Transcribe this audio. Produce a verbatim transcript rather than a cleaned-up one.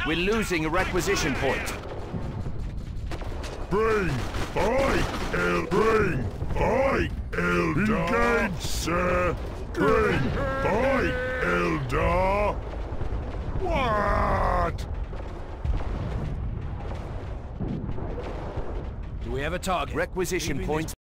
We're losing a requisition point. Bring fight, El. Bring fight, Eldar. Engage, sir. Bring fight, Eldar. What? Do we have a target? Requisition point